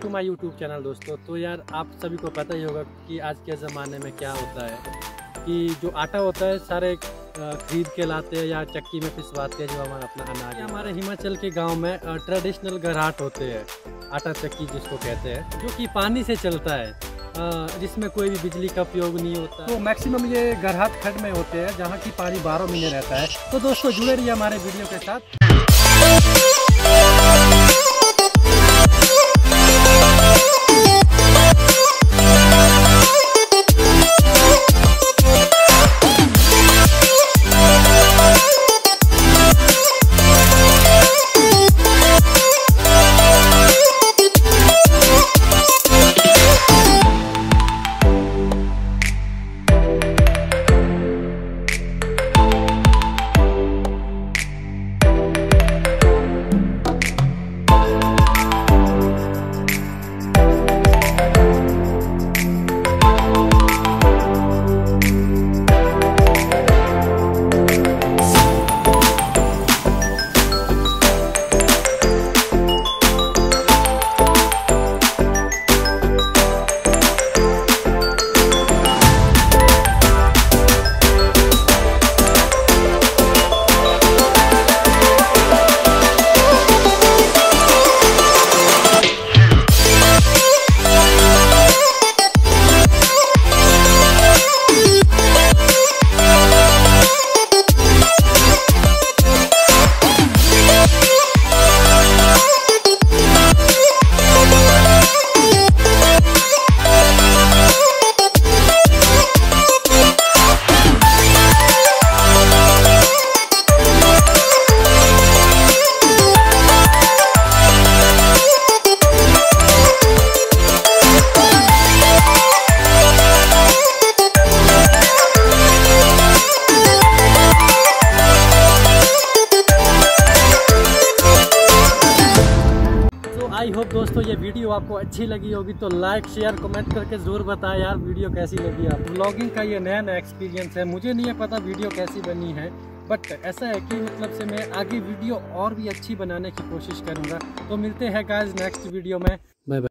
To my YouTube channel दोस्तों। तो यार आप सभी को पता ही होगा कि आज के ज़माने में क्या होता है कि जो आटा होता है सारे खरीद के लाते हैं या चक्की में पिसवाते हैं जो हमारा अपना अनाज। हमारे हिमाचल के गांव में ट्रेडिशनल घराट होते हैं, आटा चक्की जिसको कहते हैं, जो कि पानी से चलता है, जिसमें कोई भी बिजली का उपयोग नहीं होता। तो मैक्सिमम ये घराट खड्ड में होते हैं जहाँ की पानी 12 महीने रहता है। तो दोस्तों जुड़े रहिए हमारे वीडियो के साथ। आई होप दोस्तों ये वीडियो आपको अच्छी लगी होगी, तो लाइक शेयर कमेंट करके ज़रूर बताएं यार वीडियो कैसी लगी। आप ब्लॉगिंग का ये नया एक्सपीरियंस है, मुझे नहीं है पता वीडियो कैसी बनी है, बट ऐसा है कि मतलब से मैं आगे वीडियो और भी अच्छी बनाने की कोशिश करूँगा। तो मिलते हैं गाइस नेक्स्ट वीडियो में। Bye bye.